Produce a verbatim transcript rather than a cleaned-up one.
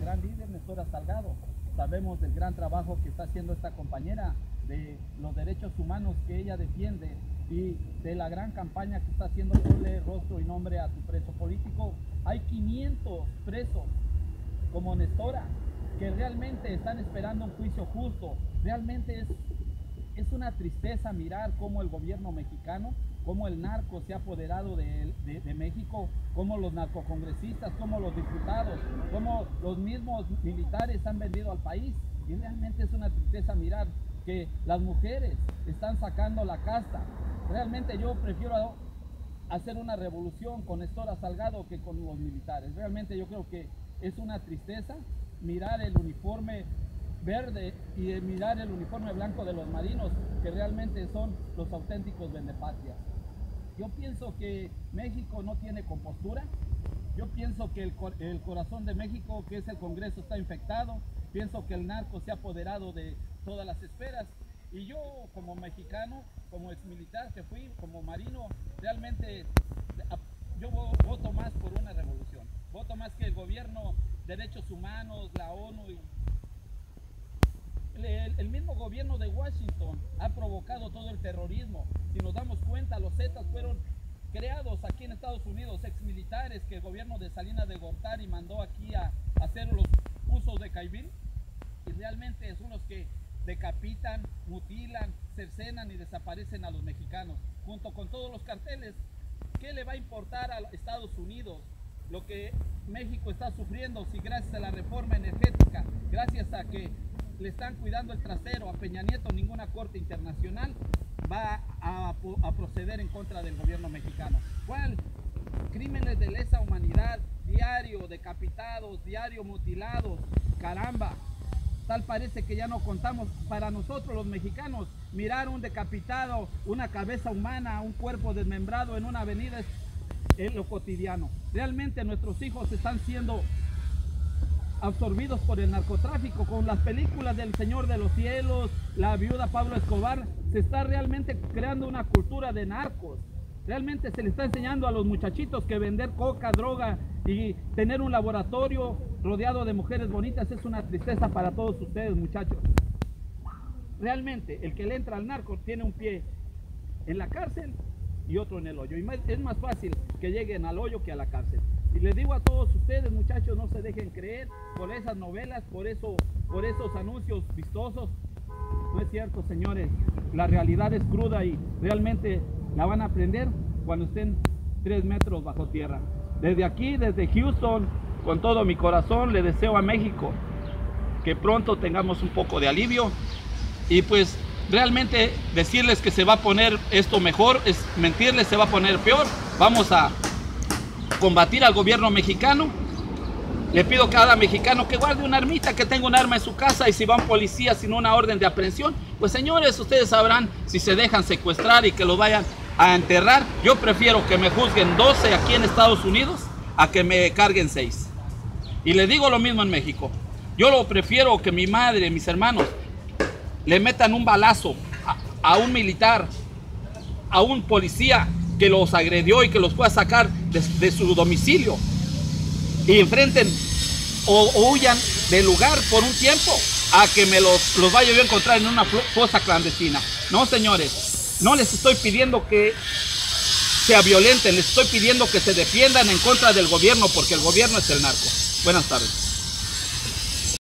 gran líder, Nestora Salgado. Sabemos del gran trabajo que está haciendo esta compañera, de los derechos humanos que ella defiende y de la gran campaña que está haciendo Ponle Rostro y Nombre a tu Preso Político. Hay quinientos presos como Nestora que realmente están esperando un juicio justo. Realmente es, es una tristeza mirar cómo el gobierno mexicano, cómo el narco se ha apoderado de, de, de México, cómo los narcocongresistas, cómo los diputados, cómo los mismos militares han vendido al país. Y realmente es una tristeza mirar que las mujeres están sacando la casta. Realmente yo prefiero hacer una revolución con Nestora Salgado que con los militares. Realmente yo creo que es una tristeza mirar el uniforme verde y mirar el uniforme blanco de los marinos, que realmente son los auténticos vendepatrias. Yo pienso que México no tiene compostura. Yo pienso que el, el corazón de México, que es el Congreso, está infectado. Pienso que el narco se ha apoderado de todas las esferas. Y yo, como mexicano, como exmilitar que fui, como marino, realmente yo voto más por una revolución. Voto más que el gobierno, derechos humanos, la ONU. Y el, el mismo gobierno de Washington ha provocado todo el terrorismo. Si nos damos cuenta, los Zetas fueron creados aquí en Estados Unidos, exmilitares que el gobierno de Salinas de Gortari mandó aquí a, a hacer los usos de Caibil, y realmente son los que decapitan, mutilan, cercenan y desaparecen a los mexicanos, junto con todos los carteles. ¿Qué le va a importar a Estados Unidos lo que México está sufriendo si gracias a la reforma energética, gracias a que le están cuidando el trasero a Peña Nieto, ninguna corte internacional va a, a proceder en contra del gobierno mexicano? ¿Cuál? Crímenes de lesa humanidad, diario decapitados, diario mutilados, caramba. Tal parece que ya no contamos. Para nosotros los mexicanos, mirar un decapitado, una cabeza humana, un cuerpo desmembrado en una avenida es, es lo cotidiano. Realmente nuestros hijos están siendo absorbidos por el narcotráfico. Con las películas del Señor de los Cielos, La Viuda Pablo Escobar, se está realmente creando una cultura de narcos. Realmente se le está enseñando a los muchachitos que vender coca, droga y tener un laboratorio rodeado de mujeres bonitas es una tristeza para todos ustedes, muchachos. Realmente el que le entra al narco tiene un pie en la cárcel y otro en el hoyo. Y es más fácil que lleguen al hoyo que a la cárcel. Y les digo a todos ustedes, muchachos, no se dejen creer por esas novelas, por, eso, por esos anuncios vistosos. No es cierto, señores. La realidad es cruda y realmente la van a aprender cuando estén tres metros bajo tierra. Desde aquí, desde Houston, con todo mi corazón, le deseo a México que pronto tengamos un poco de alivio. Y pues realmente decirles que se va a poner esto mejor es mentirles, se va a poner peor. Vamos a combatir al gobierno mexicano. Le pido a cada mexicano que guarde una armita, que tenga un arma en su casa, y si van policías sin una orden de aprehensión, pues señores, ustedes sabrán si se dejan secuestrar y que los vayan a enterrar. Yo prefiero que me juzguen doce aquí en Estados Unidos a que me carguen seis. Y le digo lo mismo en México. Yo lo prefiero que mi madre, mis hermanos, le metan un balazo a, a un militar, a un policía que los agredió y que los fue a sacar de, de su domicilio, y enfrenten o, o huyan del lugar por un tiempo, a que me los, los vaya yo a encontrar en una fosa clandestina. No, señores, no les estoy pidiendo que sea violenten, les estoy pidiendo que se defiendan en contra del gobierno, porque el gobierno es el narco. Buenas tardes.